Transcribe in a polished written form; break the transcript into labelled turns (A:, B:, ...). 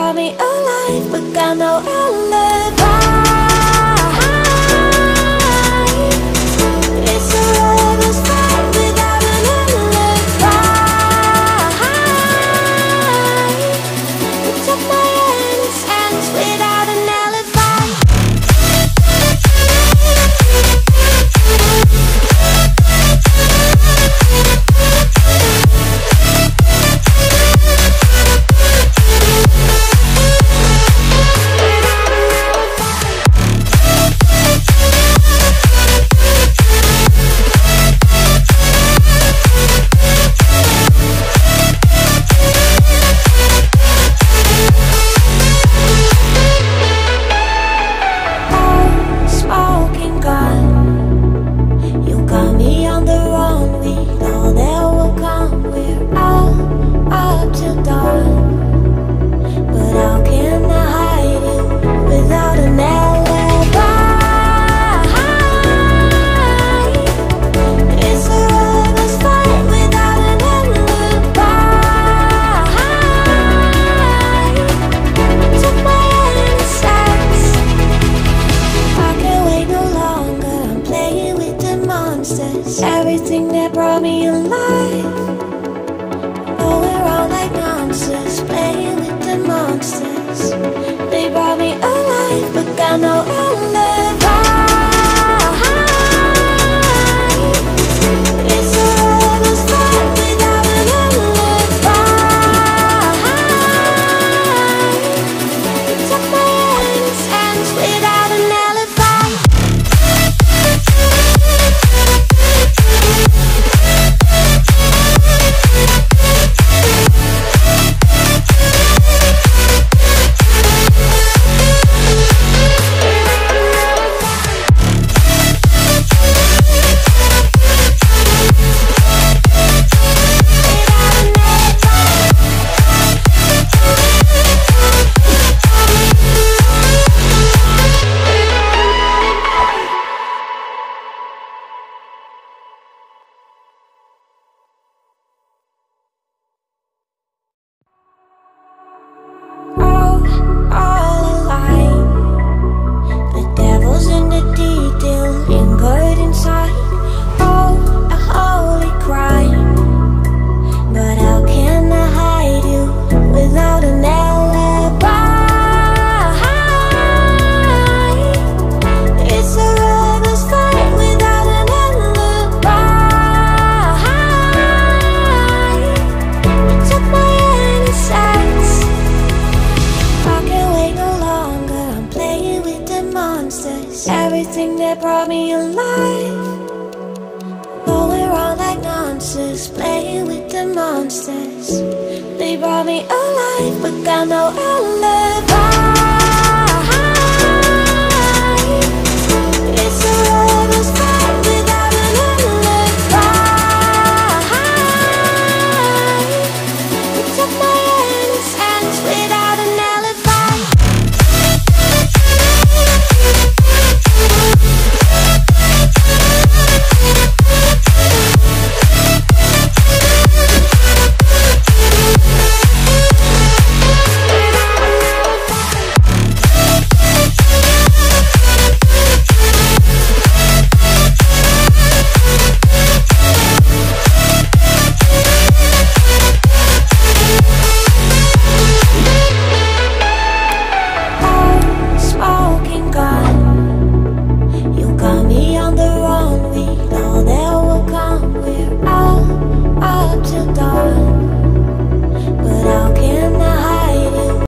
A: brought me alive, but got no alibi. It's a lover's fight without an alibi. Took my innocence without an alibi. Everything that brought me alive, oh, we're all like monsters, playing with the monsters. They brought me alive, but got no alibi. It's a lover's fight without an alibi. You took my innocence without an alibi. Everything that brought me alive, oh, we're all like monsters, playing with the monsters. They brought me alive, but got no alibi.